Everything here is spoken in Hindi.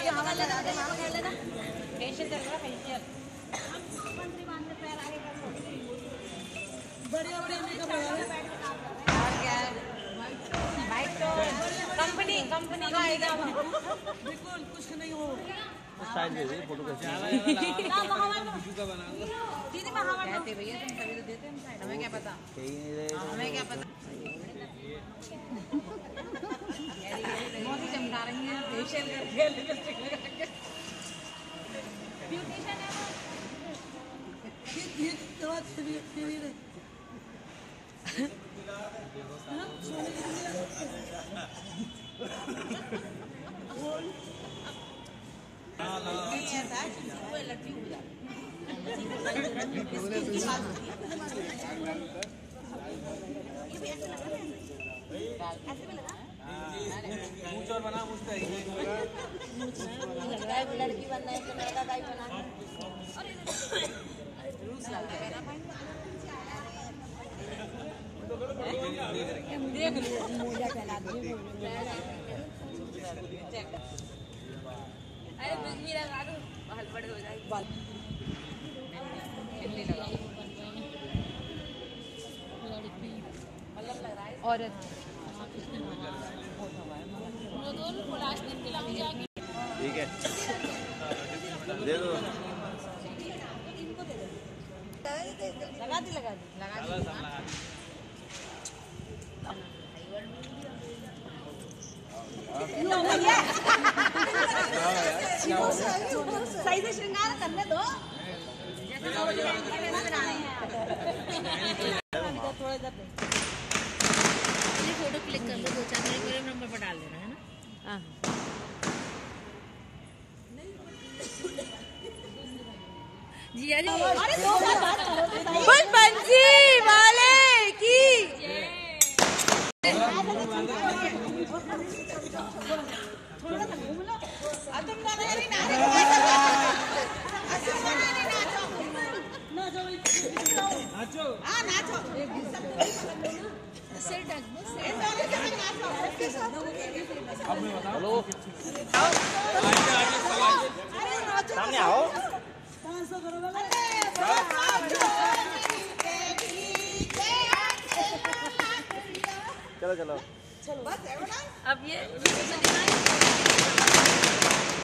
फेशियल चल रहा फेशियल बढ़िया बढ़िया मेकअप और क्या है बाइक तो कंपनी का आएगा बिल्कुल कुछ नहीं हो स्टाइल दे दे फोटो कैसे ना महावर का बना दीदी महावर कहते भैया तुम सभी तो देते हम साइड हमें क्या पता हमें क्या पता बहुत ही चमका रही हैं फेशियल करके लिपस्टिक लगा के ब्यूटीशियन है ये दवा तेरी रे लड़की हो जाती लड़की बनना है तो लड़का दाई बना देख लो मोजा पहना दो अरे बिजली लगा दो हलपड़ हो जाएगी औरत ठीक है दे दो लगा दी सही से श्रृंगार करने दो थोड़ा इधर फोटो क्लिक कर लो 2-4 मेरे नंबर पर डाल देना है ना हाँ जी अरे फुल पंछी वाले की थोड़ा सा घूम लो तुम नाचो नाचो हेलो सामने आओ चलो चलो अब ये